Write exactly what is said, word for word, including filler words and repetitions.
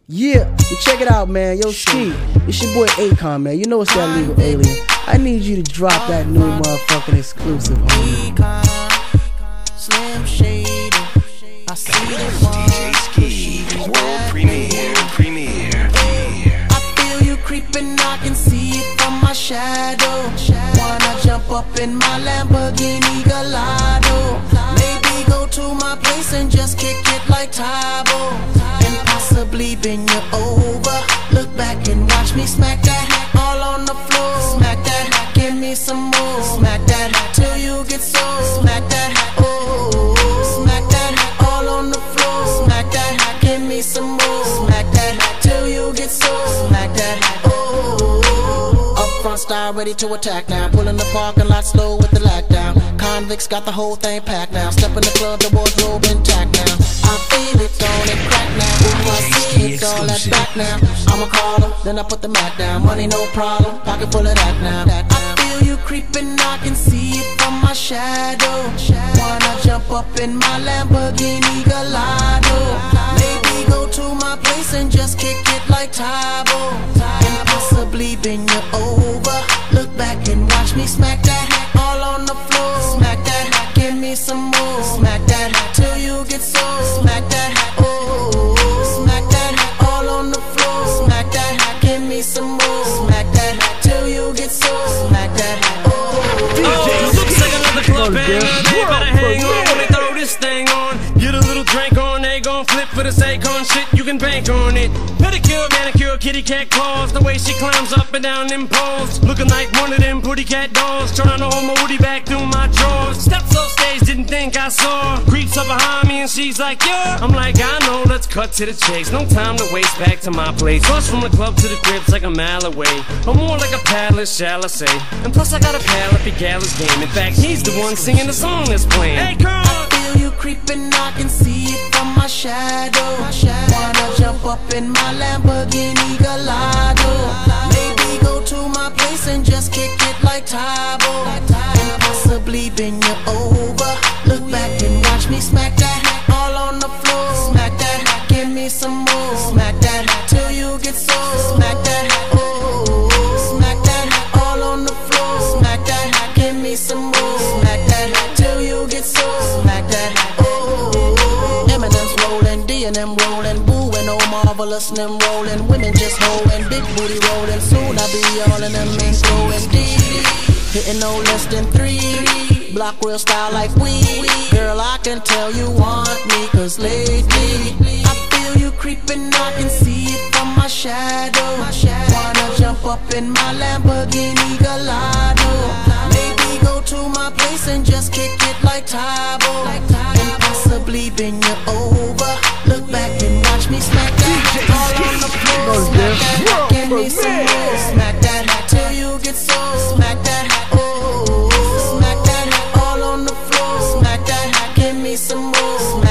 Yeah, and check it out, man. Yo, Ski, it's your boy Akon, man. You know it's that legal alien. I need you to drop that new motherfucking exclusive, homie. Slim Shady, I see the one. D J Ski, world premiere, premiere. I feel you creeping, I can see it from my shadow. Wanna jump up in my Lamborghini Gallardo. Maybe go to my place and just kick it like Tybo. And possibly bend you over. Look back and watch me smack that all on the floor. Smack that, give me some more. Smack that till you get so. Smack that, oh. Smack that all on the floor. Smack that, give me some more. Smack that till you get so. Smack that, oh. Up front style ready to attack now. Pulling the parking lot slow with the lockdown. Convicts got the whole thing packed now. Step in the club, the wardrobe intact now. I feel it, don't it crack now. Ooh, I see it, all that back now. I'ma call them, then I put the Mac down. Money no problem, pocket full of that now. I feel you creeping, I can see it from my shadow. Wanna jump up in my Lamborghini Gallardo. Maybe go to my place and just kick it like Tybo. And possibly bend you over. Look back and watch me smack that all on the floor. Smack that, give me some more. Smack that till you get so. Smack that, oh. Smack that all on the floor. Smack that, give me some more. Smack that till you get so. Smack that, oh. Oh, looks like another club banger. They better hang on when they throw this thing on. Get a little drink on, they gon' flip for the Akon shit. You can bank on it. Pedicure, manicure, kitty cat claws. The way she climbs up and down them poles, looking like one of them pretty cat dolls. Trying to hold my woody back through my drawers. Steps off stage, didn't think I saw. Creeps up behind me and she's like, yeah. I'm like, I know, let's cut to the chase. No time to waste, back to my place. Rush from the club to the crib's like a mile away, or more like a palace, shall I say. And plus I got a pal at the Gallus game. In fact, he's the one singing the song that's playing. Hey, girl! I feel you creeping, I can see it from my shadow. Wanna jump up in my Lamborghini Gallardo. Maybe go to my place and just kick it like Tybo. And possibly bend you over. Look back and watch me smack that all on the floor. Smack that, give me some more. Smack that till you get so. Smack that, oh. Smack that all on the floor. Smack that, give me some more. Smack that till you get so. Smack that, oh. Eminem's rolling, D and M rolling, Boo and oh marvelous and them rolling. Women just holding, big booty rolling. Soon I'll be all in them and throwing D. Hitting no less than three. Block real style like we. Girl, I can tell you want me, cause lately I feel you creeping, I can see it from my shadow. Wanna jump up in my Lamborghini Gallardo. Maybe go to my place and just kick it like Tybo. And possibly bend you over. Look back and watch me smack that all on the floor. Smack that, give me some more. Smack that till you get so. Smack that, oh. Smack that all on the floor. Smack that, give me some more.